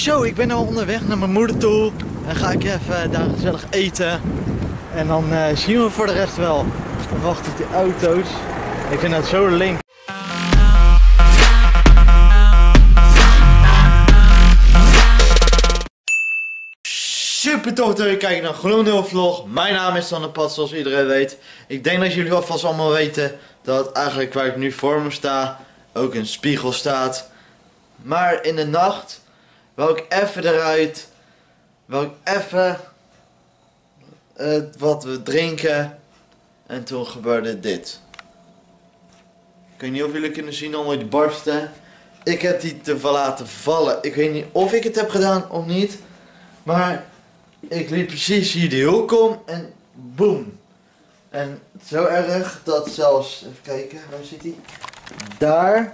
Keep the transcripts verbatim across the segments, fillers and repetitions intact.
Zo, ik ben al onderweg naar mijn moeder toe. En ga ik even daar gezellig eten. En dan uh, zien we voor de rest wel. We wachten op die auto's. Ik vind dat zo link. Super tof dat jullie kijken naar Gloednieuwe Vlog. Mijn naam is Sander Pat, zoals iedereen weet. Ik denk dat jullie alvast allemaal weten dat eigenlijk waar ik nu voor me sta ook een spiegel staat. Maar in de nacht wou ik even eruit, wou ik even uh, wat we drinken en toen gebeurde dit. Ik weet niet of jullie kunnen zien onder die barsten. Ik heb die te laten vallen. Ik weet niet of ik het heb gedaan of niet, maar ik liep precies hier de hoek om en boem. En zo erg dat zelfs, even kijken, waar zit hij? Daar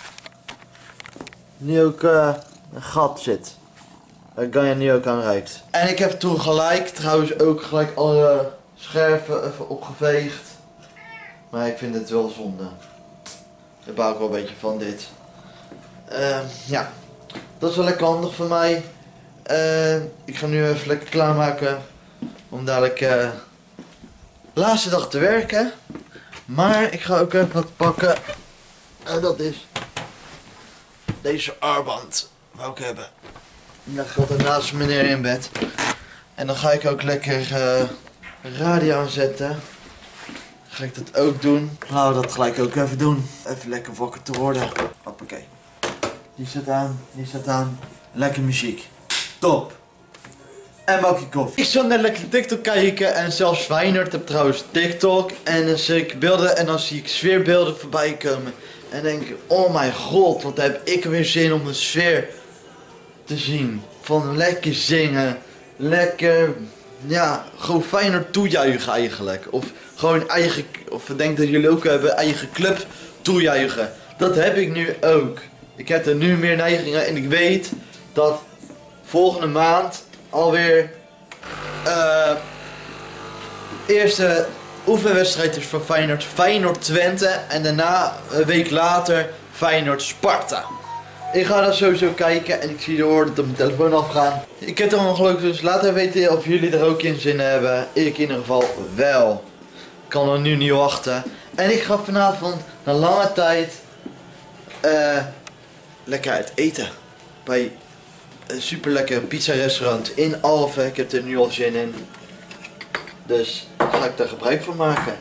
nu ook uh, een gat zit. Waar Gaia nu ook aan ruikt. En ik heb toen gelijk, trouwens ook gelijk alle scherven even opgeveegd. Maar ik vind het wel zonde. Daar baal ik wel een beetje van dit. Uh, ja, dat is wel lekker handig voor mij. Uh, ik ga nu even lekker klaarmaken om dadelijk uh, laatste dag te werken. Maar ik ga ook even wat pakken. En dat is deze armband. Wou ik hebben. En dan gaat er naast meneer in bed. En dan ga ik ook lekker uh, radio aanzetten. Ga ik dat ook doen. Laten we dat gelijk ook even doen. Even lekker wakker te worden. Hoppakee. Die staat aan, die staat aan. Lekker muziek. Top. En een bakje koffie. Ik zal net lekker TikTok kijken en zelfs Feyenoord heb trouwens TikTok. En dan zie ik beelden en dan zie ik sfeerbeelden voorbij komen. En denk ik, oh mijn god, wat heb ik weer zin om de sfeer te zien. Van lekker zingen. Lekker, ja, gewoon Feyenoord toejuichen eigenlijk. Of gewoon eigen, of ik denk dat jullie ook hebben, eigen club toejuichen. Dat heb ik nu ook. Ik heb er nu meer neigingen en ik weet dat volgende maand alweer uh, eerste oefenwedstrijd is voor Feyenoord. Feyenoord Twente en daarna een week later Feyenoord Sparta. Ik ga dat sowieso kijken en ik zie de woorden op mijn telefoon afgaan. Ik heb er ongelukkig, dus laat even weten of jullie er ook in zin hebben. Ik in ieder geval wel. Ik kan er nu niet wachten. En ik ga vanavond na lange tijd uh, lekker uit eten. Bij een super lekker pizza restaurant in Alphen. Ik heb er nu al zin in. Dus ga ik daar gebruik van maken.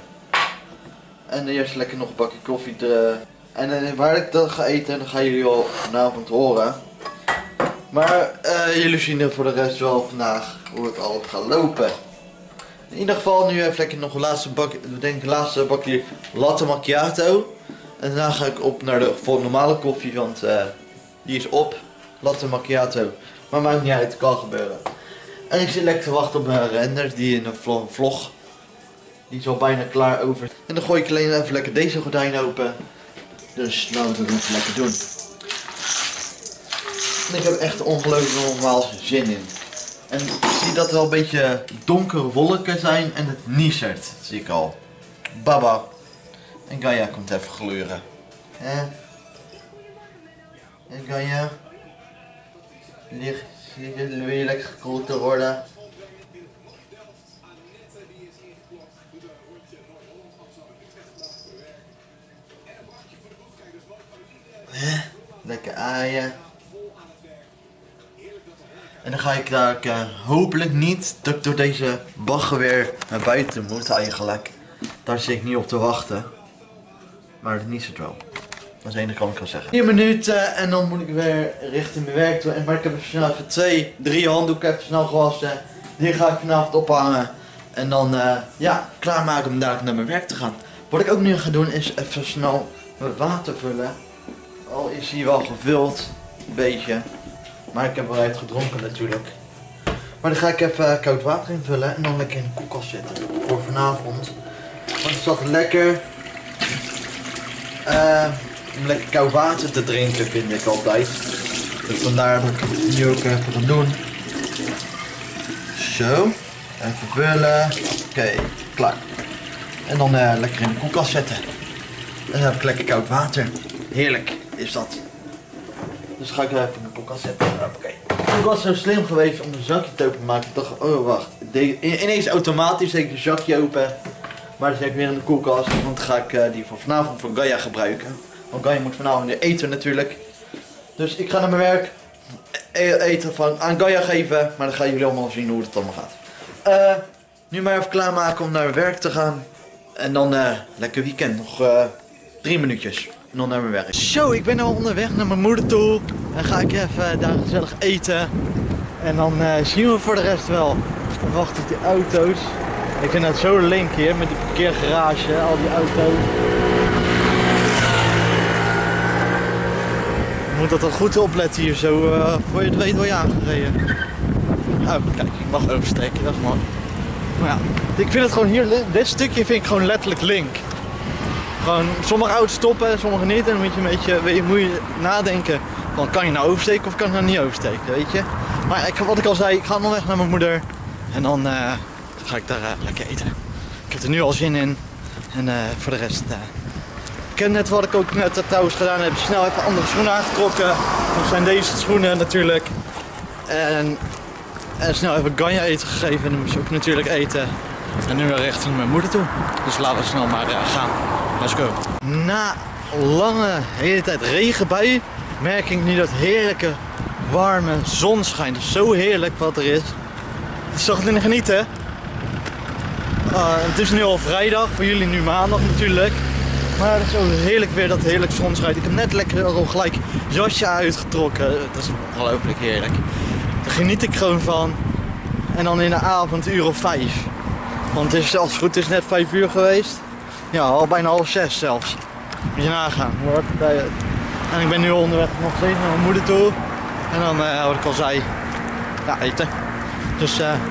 En eerst lekker nog een bakje koffie. Te, en waar ik dat ga eten, dan gaan jullie al vanavond horen. Maar uh, jullie zien er voor de rest wel vandaag hoe het al gaat lopen. In ieder geval nu even lekker nog een laatste bakje, denk laatste bakje latte macchiato. En daarna ga ik op naar de voor normale koffie, want uh, die is op. Latte macchiato. Maar maakt niet uit, het kan gebeuren. En ik zit lekker te wachten op mijn render, die in een vlog. Die is al bijna klaar over. En dan gooi ik alleen even lekker deze gordijn open. Dus laten we het even lekker doen. En ik heb echt ongelooflijk normaal zin in. En ik zie dat er wel een beetje donkere wolken zijn en het niezert. Dat zie ik al. Baba. En Gaia komt even gluren. Hè? En Gaia. Lig, wil je lekker gekoeld te worden? Hè? Lekker aaien. En dan ga ik daar uh, hopelijk niet dat ik door deze bagger weer naar buiten moet eigenlijk. Daar zit ik niet op te wachten. Maar het niet zo wel. Dat is het enige wat ik kan zeggen. vier minuten en dan moet ik weer richting mijn werk toe. Maar ik heb snel even twee, drie handdoeken even snel gewassen. Die ga ik vanavond ophangen. En dan uh, ja, klaarmaken om dadelijk naar mijn werk te gaan. Wat ik ook nu ga doen is even snel mijn water vullen. Al is hij wel gevuld. Een beetje. Maar ik heb wel uit gedronken natuurlijk. Maar dan ga ik even koud water invullen en dan lekker in de koelkast zetten. Voor vanavond. Want het zat lekker. Uh, om lekker koud water te drinken vind ik altijd. Dus vandaar dat ik het nu ook even ga doen. Zo. Even vullen. Oké, okay, klaar. En dan uh, lekker in de koelkast zetten. En dan heb ik lekker koud water. Heerlijk is dat. Dus ga ik even in de koelkast zetten. Oké. Okay. Ik was zo slim geweest om een zakje te openmaken. Ik dacht, oh wacht. Ineens automatisch deed ik het zakje open. Maar dan zet ik weer in de koelkast. Want dan ga ik uh, die voor vanavond voor Gaia gebruiken. Want Gaia moet vanavond weer eten natuurlijk. Dus ik ga naar mijn werk. E eten van aan Gaia geven. Maar dan gaan jullie allemaal zien hoe het allemaal gaat. Uh, nu maar even klaarmaken om naar mijn werk te gaan. En dan uh, lekker weekend. Nog uh, drie minuutjes. En dan naar mijn werk. Zo, ik ben al onderweg naar mijn moeder toe. En ga ik even daar gezellig eten. En dan uh, zien we voor de rest wel. We wachten op die auto's. Ik vind het zo link hier met die parkeergarage, al die auto's. Je moet dat dan goed opletten hier zo, uh, voor je het weet word je aangereden. Oh, kijk, ik mag oversteken, dat is mooi. Maar ja, ik vind het gewoon hier, dit stukje vind ik gewoon letterlijk link. Gewoon, sommige auto's stoppen, sommige niet. En dan moet je een beetje, weet je, moet je nadenken van kan je nou oversteken of kan je nou niet oversteken, weet je. Maar ik, wat ik al zei, ik ga nog weg naar mijn moeder. En dan uh, ga ik daar uh, lekker eten. Ik heb er nu al zin in. En uh, voor de rest, uh, ik heb net wat ik ook net uh, trouwens gedaan heb, snel even andere schoenen aangetrokken. Dat zijn deze schoenen natuurlijk. En, en snel even Gaia eten gegeven. En dan moest ik ook natuurlijk eten. En nu weer richting mijn moeder toe. Dus laten we snel maar uh, gaan. Let's go. Na lange hele tijd regenbui merk ik nu dat heerlijke warme zon schijnt. Het is zo heerlijk wat er is. Het is toch te genieten. Uh, het is nu al vrijdag, voor jullie nu maandag natuurlijk. Maar het is zo heerlijk weer dat heerlijk zon schijnt. Ik heb net lekker al gelijk jasje uitgetrokken. Dat is ongelooflijk heerlijk. Daar geniet ik gewoon van. En dan in de avond uur of vijf. Want het is, als het goed is, net vijf uur geweest. Ja, al bijna half zes zelfs. Moet je nagaan. En ik ben nu onderweg nog steeds naar mijn moeder toe. En dan, uh, wat ik al zei, ja, eten. Dus uh,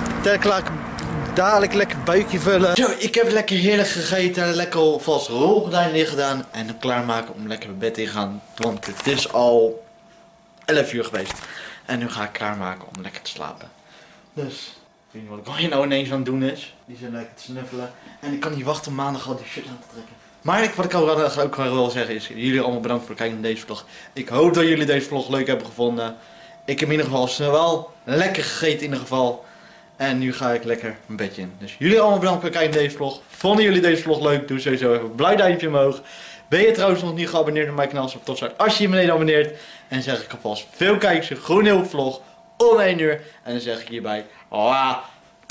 dadelijk lekker buikje vullen. Zo, ik heb lekker heerlijk gegeten. Lekker alvast rolgordijn gedaan. En dan klaarmaken om lekker mijn bed in te gaan. Want het is al elf uur geweest. En nu ga ik klaarmaken om lekker te slapen. Dus... Ik weet niet wat ik nou ineens aan het doen is. Die zijn lekker te snuffelen. En ik kan niet wachten om maandag al die shit aan te trekken. Maar ik, wat ik al ook wil zeggen is, jullie allemaal bedankt voor het kijken naar deze vlog. Ik hoop dat jullie deze vlog leuk hebben gevonden. Ik heb in ieder geval snel lekker gegeten in ieder geval. En nu ga ik lekker mijn bedje in. Dus jullie allemaal bedankt voor het kijken naar deze vlog. Vonden jullie deze vlog leuk? Doe sowieso even een blauw duimpje omhoog. Ben je trouwens nog niet geabonneerd op mijn kanaal? Zou ik trots zijn als je je beneden abonneert. En zeg ik alvast veel kijkers, een groene heel vlog. Om één uur. En dan zeg ik hierbij. Later.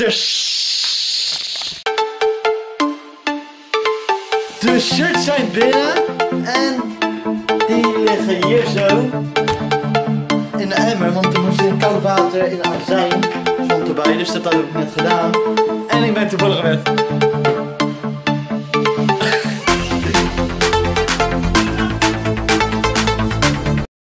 De shirts zijn binnen. En die liggen hier zo. In de emmer. Want er moest in koud water in azijn. Stond erbij. Dus dat heb ik net gedaan. En ik ben toevallig met